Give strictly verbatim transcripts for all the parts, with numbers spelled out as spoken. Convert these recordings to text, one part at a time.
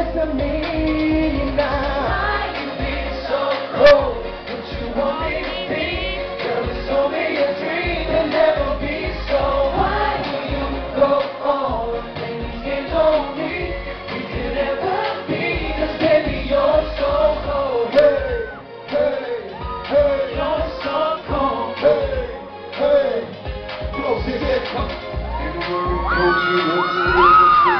to me now. Why you being so cold? What you want me to be? Girl, it's only a dream and never be so. Why do you go on playing these games on me? We could never be, 'cause baby you're so cold. Hey, hey, hey, you're so cold. Hey, hey, close it, yeah, come. In the world, coach you, what's the real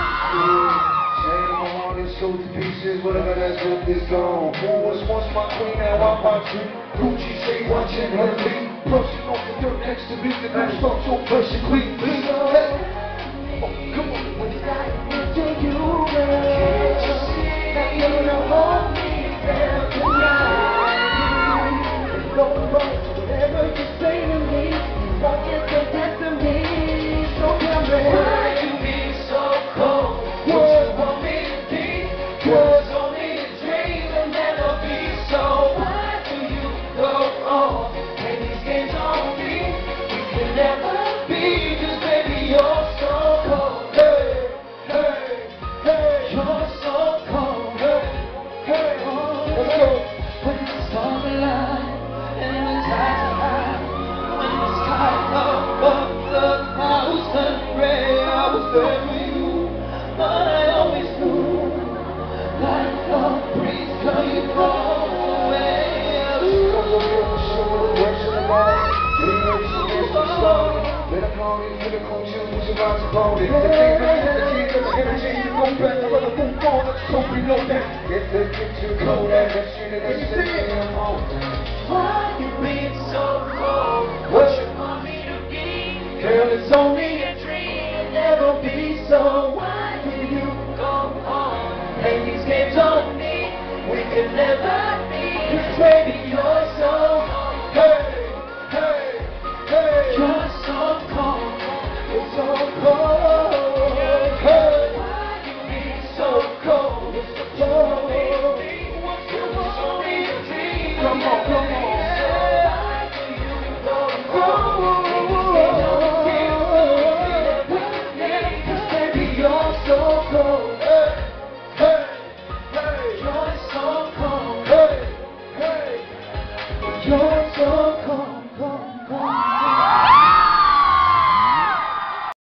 sold to pieces, whatever that's what is gone. Who was once my queen, now I'm my king. Gucci say watching her lean. Brushing off the dirt next to me, the girl starts so pressure clean. Please, hey. Oh, come on. When it's got into you, girl. Can't you see? Now you know hold me down tonight. It's no wrong, whatever you say to me, won't get the best of me. So tell me, why you being so cold? What you want me to be? Cause only a dream will never be so. Why do you go on playing these games on me? We can never be, 'cause baby you're so cold. Hey, hey, hey, you're so cold. Hey, hey, oh, let's go. When it's all alive and it's high to high, when it's tied up up the house and gray, I was there for you, but I always knew. Like a breeze till you go away. Comes over your shoulder, works in the bar. Getting ready to get some started. Let her call you, get a cold chill, push your eyes upon it. The king of the energy, the energy, you go back. I'd rather move on, let's hope we know that. Get the picture cold, and that shit in the city, I'm home. Why you being so cold? What you want me to be? Girl, it's only a dream, never be so. Why do you go on playing these games on me? We can never be, 'cause baby you're so hey, hey, hey, you're so cold, you're so cold, hey, why you being so cold? You're so cold, it's only a dream. Come on, come on. Why do you go on playing these games on me? 'Cause baby you're so cold. You're